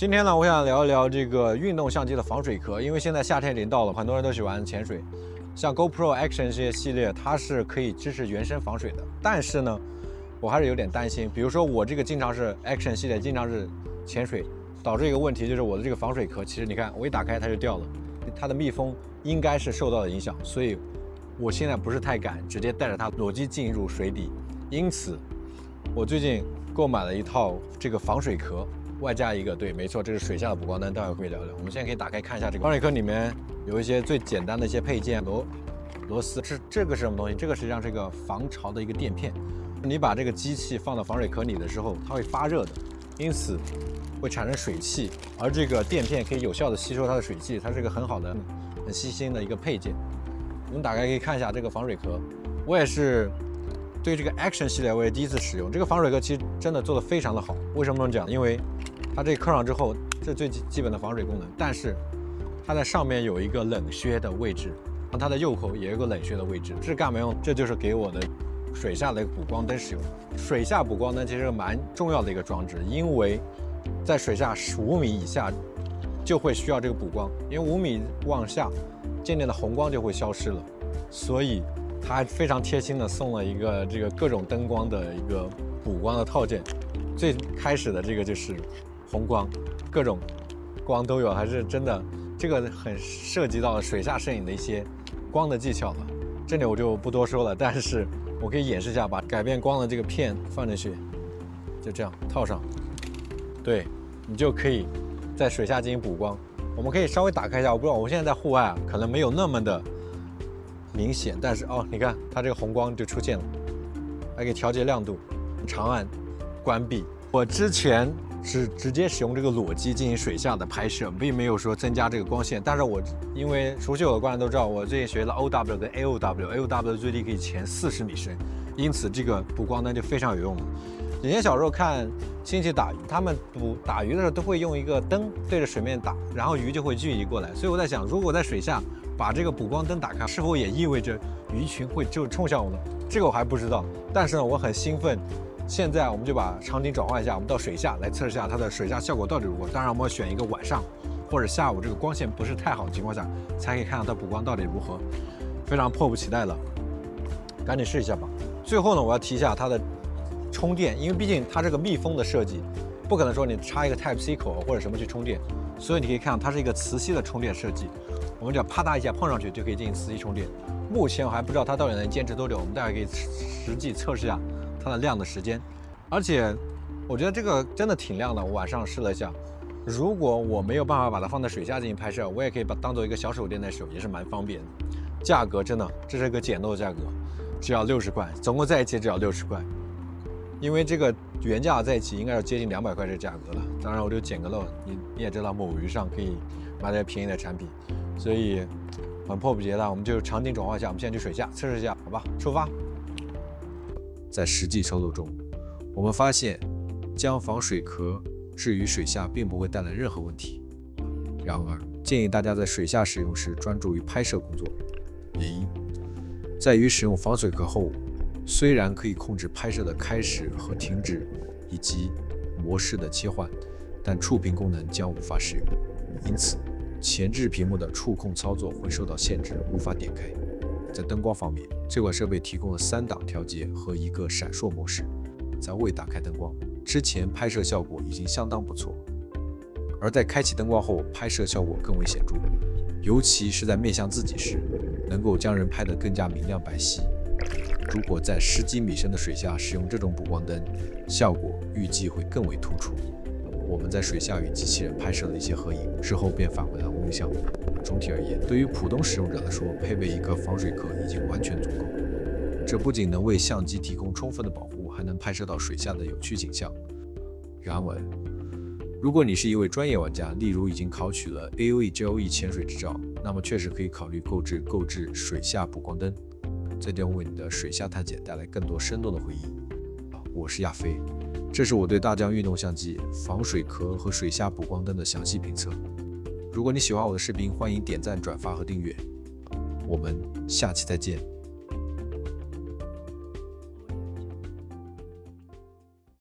今天呢，我想聊一聊这个运动相机的防水壳，因为现在夏天已经到了，很多人都喜欢潜水。像 GoPro Action 这些系列，它是可以支持原生防水的，但是呢，我还是有点担心。比如说我这个经常是 Action 系列，经常是潜水，导致一个问题就是我的这个防水壳，其实你看我一打开它就掉了，它的密封应该是受到了影响，所以我现在不是太敢直接带着它裸机进入水底。因此，我最近购买了一套这个防水壳。外加一个，对，没错，这是水下的补光灯，待会可以聊聊。我们现在可以打开看一下这个防水壳，里面有一些最简单的一些配件，螺丝。这个是什么东西？这个实际上是一个防潮的一个垫片。你把这个机器放到防水壳里的时候，它会发热的，因此会产生水汽，而这个垫片可以有效的吸收它的水汽，它是一个很好的、很细心的一个配件。我们打开可以看一下这个防水壳，我也是。对这个 Action 系列我也第一次使用，这个防水壳其实真的做得非常的好。为什么这么讲？因为它这刻上之后，这最基本的防水功能，但是它在上面有一个冷靴的位置，它的右口也有个冷靴的位置，这是干嘛用？这就是给我的水下的补光灯使用。水下补光灯其实是蛮重要的一个装置，因为在水下15米以下就会需要这个补光，因为5米往下，渐渐的红光就会消失了，所以。它还非常贴心的送了一个这个各种灯光的一个补光的套件，最开始的这个就是红光，各种光都有，还是真的这个很涉及到水下摄影的一些光的技巧了，这里我就不多说了，但是我可以演示一下，把改变光的这个片放进去，就这样套上，对，你就可以在水下进行补光。我们可以稍微打开一下，我不知道我现在在户外啊，可能没有那么的。明显，但是哦，你看它这个红光就出现了，还可以调节亮度，长按关闭。我之前是直接使用这个裸机进行水下的拍摄，并没有说增加这个光线。但是我因为熟悉我的观众都知道，我最近学了 OW 跟 AOW 最低可以潜40米深，因此这个补光灯就非常有用了。以前小时候看亲戚打鱼，他们打鱼的时候都会用一个灯对着水面打，然后鱼就会聚集过来。所以我在想，如果在水下把这个补光灯打开，是否也意味着鱼群会就冲向我呢？这个我还不知道，但是呢，我很兴奋。现在我们就把场景转换一下，我们到水下来测试一下它的水下效果到底如何。当然，我们要选一个晚上或者下午这个光线不是太好的情况下，才可以看到它补光到底如何。非常迫不及待了，赶紧试一下吧。最后呢，我要提一下它的充电，因为毕竟它这个密封的设计，不可能说你插一个 Type-C 口或者什么去充电，所以你可以看到它是一个磁吸的充电设计。我们只要啪嗒一下碰上去就可以进行磁吸充电。目前我还不知道它到底能坚持多久，我们待会可以实际测试一下它的亮的时间。而且我觉得这个真的挺亮的，我晚上试了一下。如果我没有办法把它放在水下进行拍摄，我也可以把它当做一个小手电在使用，也是蛮方便的。价格真的，这是一个简陋的价格，只要60块，总共在一起只要60块。因为这个原价在一起应该是接近200块这个价格了。当然我就捡个漏，你也知道某鱼上可以买点便宜的产品。所以很迫不及待，我们就场景转换一下，我们现在去水下测试一下，好吧？出发。在实际操作中，我们发现将防水壳置于水下并不会带来任何问题。然而，建议大家在水下使用时专注于拍摄工作。原因在于使用防水壳后，虽然可以控制拍摄的开始和停止以及模式的切换，但触屏功能将无法使用，因此前置屏幕的触控操作会受到限制，无法点开。在灯光方面，这款设备提供了3档调节和一个闪烁模式。在未打开灯光之前，拍摄效果已经相当不错，而在开启灯光后，拍摄效果更为显著，尤其是在面向自己时，能够将人拍得更加明亮白皙。如果在10几米深的水下使用这种补光灯，效果预计会更为突出。我们在水下与机器人拍摄了一些合影，之后便返回了录像。总体而言，对于普通使用者来说，配备一个防水壳已经完全足够。这不仅能为相机提供充分的保护，还能拍摄到水下的有趣景象。然而，如果你是一位专业玩家，例如已经考取了 AOE、GOE 潜水执照，那么确实可以考虑购置水下补光灯，这将为你的水下探险带来更多生动的回忆。我是亚飞。这是我对大疆运动相机防水壳和水下补光灯的详细评测。如果你喜欢我的视频，欢迎点赞、转发和订阅。我们下期再见。